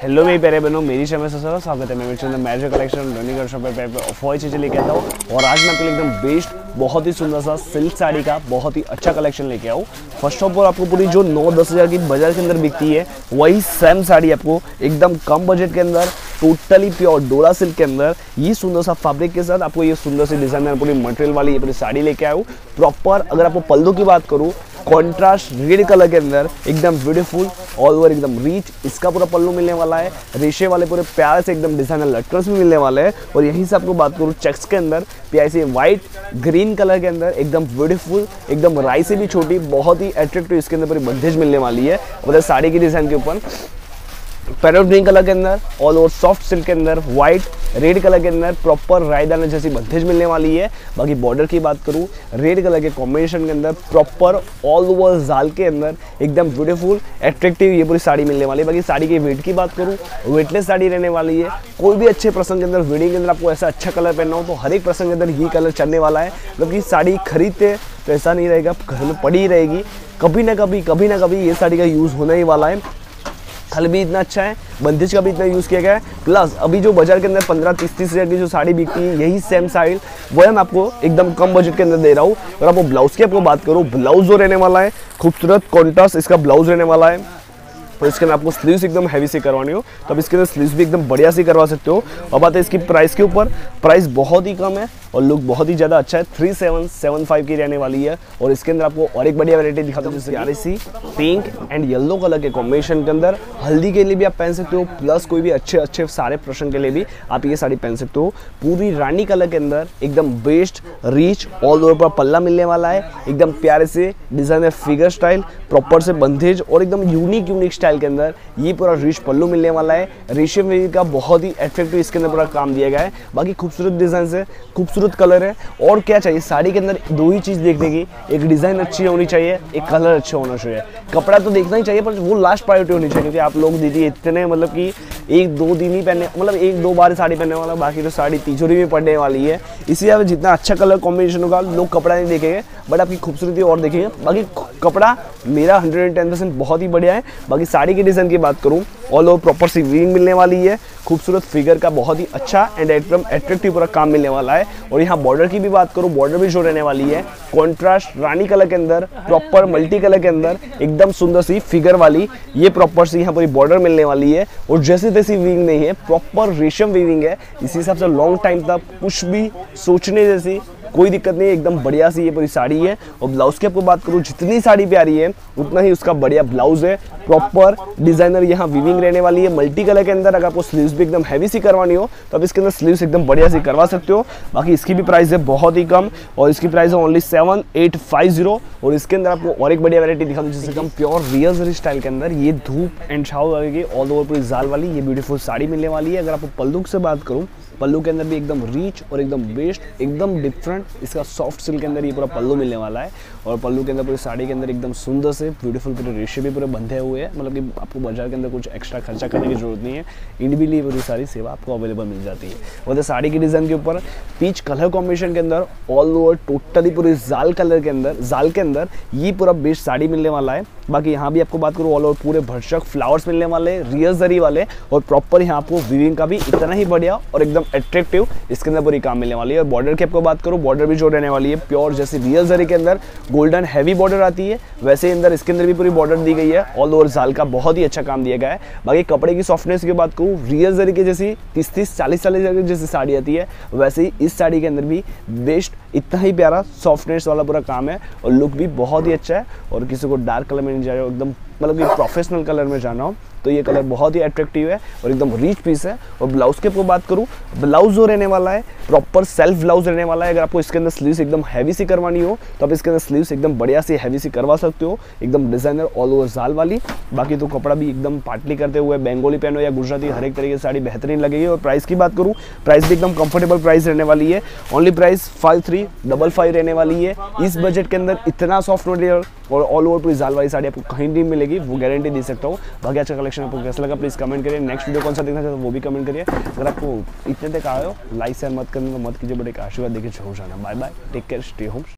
Hello मेरी प्यारे बहनों, मेरी शर्मा से स्वागत है मेरे channel magic collection running shop पे ऑफर चीज़ें लेके आता हूँ। और आज मैं आपके लिए एकदम बेस्ट बहुत ही सुंदर सा सिल्क साड़ी का बहुत ही अच्छा कलेक्शन लेके आऊँ। फर्स्ट ऑफ ऑल आपको पूरी जो 9-10 हज़ार की बाजार के अंदर बिकती है वही सेम साड़ी आपको एकदम कम बजट के अंदर टोटली प्योर डोरा सिल्क के अंदर ये सुंदर सा फैब्रिक के साथ आपको ये सुंदर सी डिजाइनर पूरी मटेरियल वाली ये पूरी साड़ी लेके आया हूँ। प्रॉपर अगर आपको पल्लू की बात करूँ कॉन्ट्रास्ट रेड कलर के अंदर एकदम ब्यूटीफुल ऑल ओवर एकदम रीच इसका पूरा पल्लू मिलने वाला है। रेशे वाले पूरे प्यार से एकदम डिजाइनर लटकन्स भी मिलने वाले हैं। और यहीं से आपको बात करूँ चेक्स के अंदर प्यार से व्हाइट ग्रीन कलर के अंदर एकदम ब्यूटीफुल एकदम राई से भी छोटी बहुत ही अट्रैक्टिव इसके अंदर पूरी बंदेज मिलने वाली है। और साड़ी की डिजाइन के ऊपर पैरेट ग्रीन कलर के अंदर ऑल ओवर सॉफ्ट सिल्क के अंदर व्हाइट रेड कलर के अंदर प्रॉपर रायदाना जैसी बंदेज मिलने वाली है। बाकी बॉर्डर की बात करूँ रेड कलर के कॉम्बिनेशन के अंदर प्रॉपर ऑल ओवर जाल के अंदर एकदम ब्यूटीफुल एट्रैक्टिव ये पूरी साड़ी मिलने वाली है। बाकी साड़ी के वेट की बात करूँ वेटलेस साड़ी रहने वाली है। कोई भी अच्छे प्रसंग के अंदर वेडिंग के अंदर आपको ऐसा अच्छा कलर पहनना हो तो हर एक प्रसंग के अंदर ये कलर चलने वाला है। मतलब कि साड़ी खरीदते तो ऐसा नहीं रहेगा, घर में पड़ी ही रहेगी, कभी ना कभी ये साड़ी का यूज़ होना ही वाला है। हल भी इतना अच्छा है, बंदेज का भी इतना यूज़ किया गया है। प्लस अभी जो बाजार के अंदर 15-30 हज़ार की जो साड़ी बिकती है यही सेम साड़ी वो मैं आपको एकदम कम बजट के अंदर दे रहा हूँ। और आपको ब्लाउज़ की आपको बात करूँ ब्लाउज़ जो रहने वाला है खूबसूरत कॉन्ट्रास्ट इसका ब्लाउज़ रहने वाला है। और इसके अंदर आपको स्लीव्स एकदम हैवी से करवानी हो तो अब इसके अंदर स्लीव्स भी एकदम बढ़िया से करवा सकते हो। और बात है इसकी प्राइस के ऊपर, प्राइस बहुत ही कम है और लुक बहुत ही ज़्यादा अच्छा है। 3775 की रहने वाली है। और इसके अंदर आपको और एक बढ़िया वैरायटी दिखाता हूँ जैसे प्यारी सी पिंक एंड येलो कलर के कॉम्बिनेशन के अंदर हल्दी के लिए भी आप पहन सकते हो। प्लस कोई भी अच्छे सारे प्रसंग के लिए भी आप ये साड़ी पहन सकते हो। पूरी रानी कलर के अंदर एकदम बेस्ट रीच ऑल ओवर पर पल्ला मिलने वाला है। एकदम प्यारे से डिजाइनर फिगर स्टाइल प्रॉपर से बंदेज और एकदम यूनिक स्टाइल के अंदर ये पूरा रिच पल्लू मिलने वाला है। रेशम वेवी का बहुत ही अट्रैक्टिव इसके अंदर पूरा काम दिया गया है। बाकी खूबसूरत डिजाइन से खूबसूरत कलर है। और क्या चाहिए साड़ी के अंदर दो ही चीज़ देखने की, एक डिज़ाइन अच्छी होनी चाहिए, एक कलर अच्छा होना चाहिए। कपड़ा तो देखना ही चाहिए पर वो लास्ट प्रायोरिटी होनी चाहिए। क्योंकि आप लोग दीदी इतने मतलब कि 1-2 दिन ही पहने मतलब 1-2 बार साड़ी पहनने वाला, बाकी तो साड़ी तिजोरी में पड़ने वाली है। इसीलिए जितना अच्छा कलर कॉम्बिनेशन होगा लोग कपड़ा नहीं देखेंगे बट आपकी खूबसूरती और देखेंगे। बाकी कपड़ा मेरा 110% बहुत ही बढ़िया है। बाकी साड़ी की डिज़ाइन की बात करूँ ऑल ओवर प्रॉपर सी वीविंग मिलने वाली है। खूबसूरत फिगर का बहुत ही अच्छा एंड एकदम एट्रैक्टिव पूरा काम मिलने वाला है। और यहाँ बॉर्डर की भी बात करूँ बॉर्डर भी जो रहने वाली है कॉन्ट्रास्ट रानी कलर के अंदर प्रॉपर मल्टी कलर के अंदर एकदम सुंदर सी फिगर वाली ये प्रॉपर सी यहाँ पूरी बॉर्डर मिलने वाली है। और जैसी तैसी वीविंग नहीं है, प्रॉपर रेशम वीविंग है। इसी हिसाब से लॉन्ग टाइम तक कुछ भी सोचने जैसी कोई दिक्कत नहीं है, एकदम बढ़िया सी ये पूरी साड़ी है। और ब्लाउज की आपको बात करूँ जितनी साड़ी प्यारी है उतना ही उसका बढ़िया ब्लाउज है। प्रॉपर डिजाइनर यहाँ वीविंग रहने वाली है मल्टी कलर के अंदर। अगर आपको स्लीव्स भी एकदम हैवी सी करवानी हो तो आप इसके अंदर स्लीव्स एकदम बढ़िया सी करवा सकते हो। बाकी इसकी भी प्राइस है बहुत ही कम और इसकी प्राइस है ओनली 7850। और इसके अंदर आपको और एक बढ़िया वैरायटी दिखा दूँ जिससे एकदम प्योर रियल जरी स्टाइल के अंदर ये धूप एंड छाव लगेगी ऑल ओवर पूरी जाल वाली ये ब्यूटीफुल साड़ी मिलने वाली है। अगर आपको पल्लू से बात करूँ पल्लू के अंदर भी एकदम रीच और एकदम बेस्ट एकदम डिफरेंट इसका सॉफ्ट सिल्क के अंदर ये पूरा पल्लू मिलने वाला है। और पल्लू के अंदर पूरी साड़ी के अंदर एकदम सुंदर से ब्यूटीफुल पूरे रेशे भी पूरे बंधे हुए हैं। मतलब कि आपको बाजार के अंदर कुछ एक्स्ट्रा खर्चा करने की जरूरत नहीं है, इंडिविजुअली पूरी सारी सेवा आपको अवेलेबल मिल जाती है। और साड़ी की डिज़ाइन के ऊपर पीच कलर कॉम्बिनेशन के अंदर ऑल ओवर टोटली पूरी जाल कलर के अंदर जाल के अंदर ये पूरा बेस्ट साड़ी मिलने वाला है। बाकी यहाँ भी आपको बात करूँ ऑल ओवर पूरे भरचक फ्लावर्स मिलने वाले रियल जरी वाले और प्रॉपर यहाँ आपको वीविंग का भी इतना ही बढ़िया और एकदम अट्रैक्टिव इसके अंदर पूरी काम मिलने वाली है। और बॉर्डर की आपको बात करूँ बॉर्डर भी जो रहने वाली है प्योर जैसे रियल जरी के अंदर गोल्डन हैवी बॉर्डर आती है वैसे ही अंदर इसके अंदर भी पूरी बॉर्डर दी गई है। ऑल ओवर जाल का बहुत ही अच्छा काम दिया गया है। बाकी कपड़े की सॉफ्टनेस की बात करूँ रियल जरी की जैसी 30-40 जैसी साड़ी आती है वैसे ही इस साड़ी के अंदर भी बेस्ट इतना ही प्यारा सॉफ्टनेस वाला पूरा काम है। और लुक भी बहुत ही अच्छा है। और किसी को डार्क कलर में नहीं जा रहा हो एकदम मतलब कि प्रोफेशनल कलर में जाना हो तो ये कलर बहुत ही अट्रैक्टिव है और एकदम रीच पीस है। और ब्लाउज के आपको बात करूँ ब्लाउज जो रहने वाला है प्रॉपर सेल्फ ब्लाउज रहने वाला है। अगर आपको इसके अंदर स्लीव्स एकदम हैवी सी करवानी हो तो आप इसके अंदर स्लीव्स एकदम बढ़िया सी हैवी सी करवा सकते हो एकदम डिजाइनर ऑल ओवर जाल वाली। बाकी तो कपड़ा भी एकदम पाटली करते हुए बेंगोली पहनो या गुजराती हर एक तरीके की साड़ी बेहतरीन लगेगी। और प्राइस की बात करूँ प्राइस भी एकदम कंफर्टेबल प्राइस रहने वाली है। ओनली प्राइस 5355 रहने वाली है। इस बजट के अंदर इतना सॉफ्ट मटेरियल और ऑल ओवर पूरी जाल वाली साड़ी आपको कहीं नहीं मिलेगी, वो गारंटी दे सकता हूँ। बाकी अच्छा कलेक्शन आपको कैसा लगा प्लीज़ कमेंट करिए। नेक्स्ट वीडियो कौन सा देखना चाहते हो वो भी कमेंट करिए। अगर आपको इतने तक आए हो लाइक शेयर मत करना तो मत कीजिए बट एक आशीर्वाद देखिए जरूर जाना। Bye bye, take care, stay home.